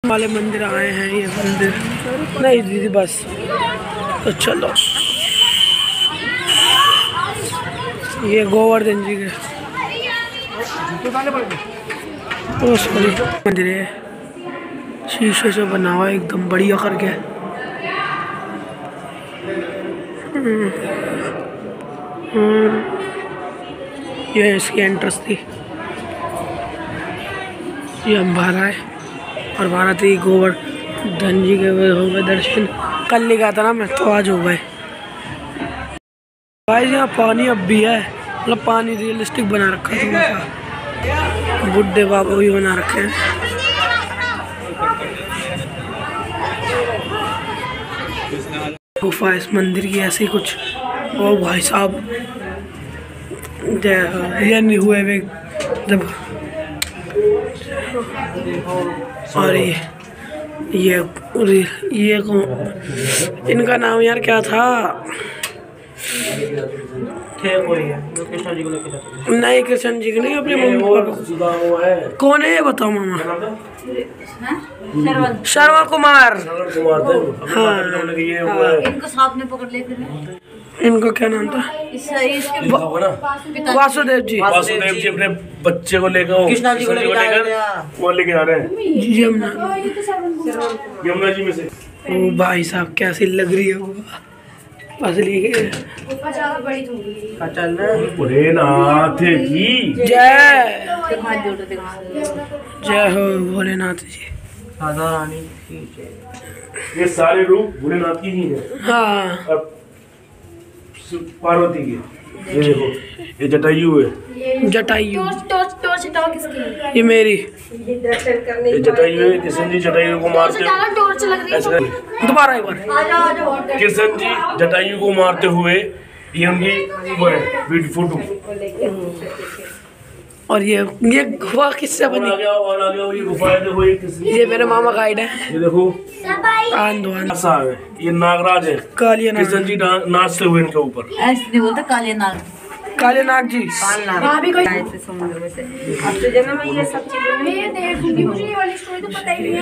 वाले मंदिर आए हैं। ये मंदिर नहीं दीदी बस तो चलो। ये गोवर्धन जी के मंदिर है, शीशे से बना हुआ एकदम बढ़िया करके। ये इसकी एंट्रेंस थी। ये हम बाहर आए और बाहर आते ही गोवर्धन जी के हो गए दर्शन। कल लिखा था ना मैं, तो आज हो गए भाई। यहाँ पानी अब भी है, मतलब पानी रियलिस्टिक बना रखा है थोड़ा सा। बुड्ढे बाबा भी बना रखे हैं। गुफा इस मंदिर की ऐसी कुछ। ओ भाई साहब, ये नहीं हुए वे जब। और ये इनका नाम यार क्या था? कृष्ण जी को लेके नहीं, कृष्ण जी को नहीं, अपने मम्मी पापा। कौन है ये बताओ मामा? श्रवण कुमार। हाँ, इनको साथ में पकड़ ले। इनको क्या नाम था? वासुदेव जी। वासुदेव जी अपने बच्चे को लेकर कृष्णा जी को लेकर वो लेके जा रहे हैं यमुना जी में से। ओ भाई साहब कैसी लग रही है वो असली के। भोलेनाथ की जय। जय हो भोलेनाथ जी। राधा रानी की जय। ये सारे रूप भोलेनाथ की ही है। हाँ, अब पार्वती की। ये देखो, ये जटायु है। जटायु किसकी? ये मेरी। ये जटायु है। कृष्ण जी जटायु को मारते हुए, दोबारा एक बार। कृष्ण जी जटायु को मारते हुए, ये उनकी वो है फोटो। और ये गुफा किससे बनी? और आ गया ये गुफा है। देखो ये मेरे मामा गाइड है। ये देखो आंदो। ये नागराज है। कालिया नाग। कृष्ण जी नाचते हुए इनके ऊपर। ऐसे नहीं बोलते, काले नाग। काले नाग जी। भाभी कोई समुद्र में से अब तो जन्म में ये सब चीजें मैं देखूंगी। मुझे ये वाली स्टोरी तो पता ही नहीं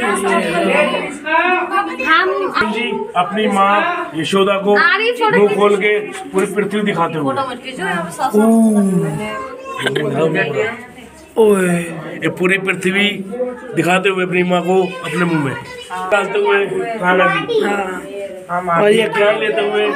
है। हम जी अपनी माँ यशोदा को मुंह खोल के पूरी पृथ्वी दिखाते हुए। फोटो मत खींचो, यहाँ पे सास ओए, ये पूरी पृथ्वी दिखाते हुए अपनी माँ को अपने मुंह में डालते हुए खाना की। हाँ, और ये ज्ञान लेते हुए,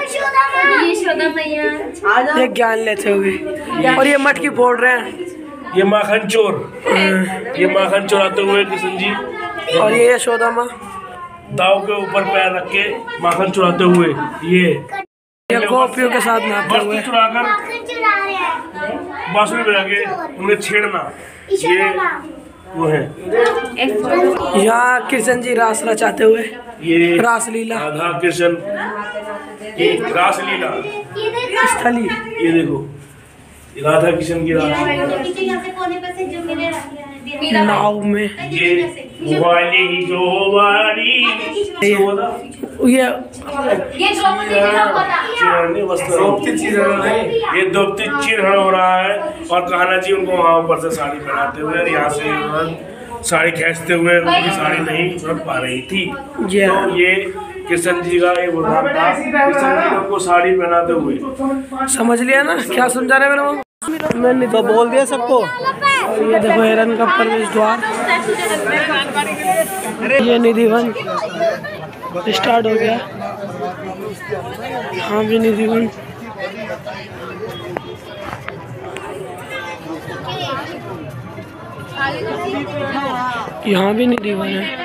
ये ज्ञान लेते हुए। और ये मटकी फोड़ रहे हैं। ये माखन चोर, ये माखन चोराते हुए कृष्ण जी। और ये यशोदा माँ दाव के ऊपर पैर रख के माखन चुराते हुए। ये गोपियों के साथ नाचते हुए। चुराकर बांसुरी बजा के उन्हें छेड़ना, ये वो है। यहाँ कृष्ण जी रास रचाते हुए। ये रासलीला, राधा कृष्ण की रासलीला स्थली। ये देखो, राधा कृष्ण की रास नाव में। ये वाली जो वाली ये द्रौपदी चिरहरण हो रहा है। और कान्हा जी उनको वहाँ ऊपर से साड़ी पहनाते हुए और यहाँ से साड़ी खींचते हुए उनकी साड़ी नहीं उतर पा रही थी। तो ये कृष्ण जी का ये वरदान था, कृष्ण जी को साड़ी पहनाते हुए। समझ लिया ना क्या समझा रहे मेरे? मैंने तो बोल दिया सबको। ये देखो हिरन का प्रवेश द्वार। ये निधिवन स्टार्ट हो गया। हाँ भी निधिवन। यहाँ भी निधिवन है।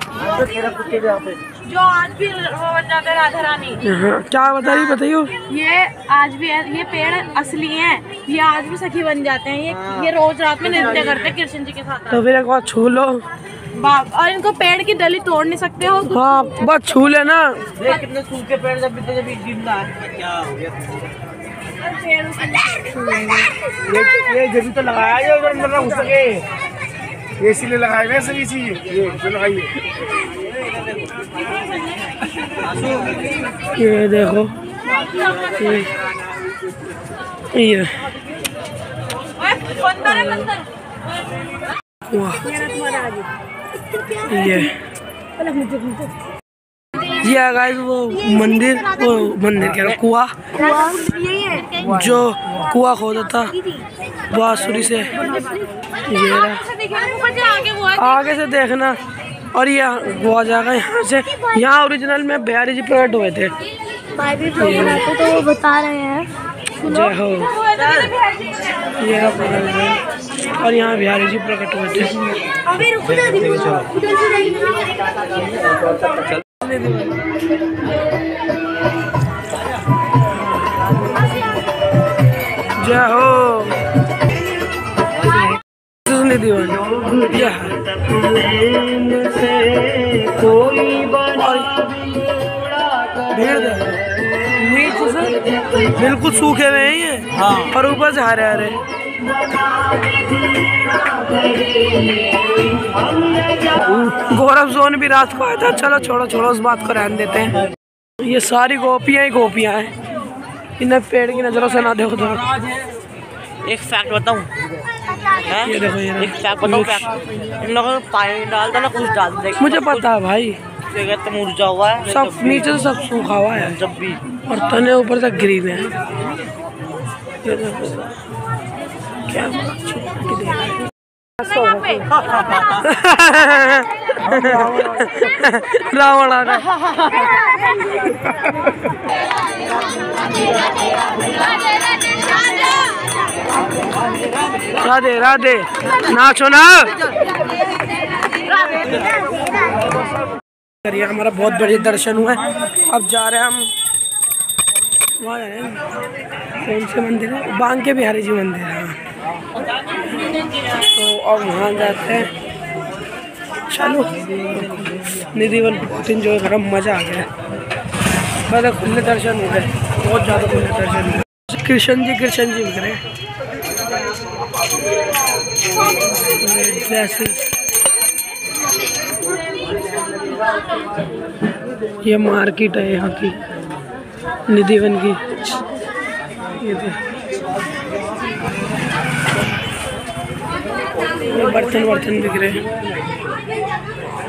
जो आज भी बन जाते राधा रानी। क्या बता रही बताइयो? ये आज भी ये पेड़ असली हैं, ये आज भी सखी बन जाते हैं। ये रोज रात में नृत्य करते हैं कृष्ण जी के साथ। तो फिर एक बार छू लो। और इनको पेड़ की डली तोड़ नहीं सकते हो। हाँ बस छू लेना। कितने सूखे पेड़ जब जिंदा है। क्या हो गया? ये जब तो लगाया गया उधर अंदर ना घुस सके, ये इसीलिए लगाए गए सभी चीज। ये जो लगाइए, ये देखो ये वाह, ये ये है गाइस वो मंदिर कह रहा कुआ, जो कुआ खोदा था बांसुरी से। ये आगे से देखना, और ये गोवा जाएगा यहाँ से। यहाँ ओरिजिनल में बिहारी जी प्रकट हुए थे। तो वो बता रहे हैं। जय हो। ये और यहाँ बिहारी जी प्रकट हुए थे। जय हो नidhivan। भीड़ नीचे से बिल्कुल सूखे हुए हैं ये, और ऊपर से हरे हरे। गौरव जोन भी रात को आया था। चलो छोड़ो उस बात को रहने देते हैं। ये सारी गोपियाँ ही गोपियाँ हैं, इन्हें पेड़ की नजरों से ना देखो। तो एक फैक्ट बताऊं, ये देखो, ये एक फैक्ट बताऊं, इन लोगों ने पानी डालता ना, कुछ डाल देगा। मुझे पता है भाई, तो मुरझा हुआ है सब नीचे से सब सूखा हुआ है जब भी, और तने ऊपर तक ग्रीन है। ये देखो क्या रावण आ रहा राधे राधे, नाचो ना। हमारा बहुत बढ़िया दर्शन हुआ है। अब जा रहे हैं हम वहाँ, जा रहे हैं कौन से मंदिर है, बांग के बिहारी जी मंदिर है। तो अब वहाँ जाते हैं। चलो निधिवन बहुत इंजॉय करा, मज़ा आ गया। बस खुले दर्शन हो गए, बहुत ज़्यादा खुले दर्शन हुए। कृष्ण जी मिल रहे हैं। ये मार्केट है यहाँ की, निधिवन की। ये बर्तन बिक रहे हैं।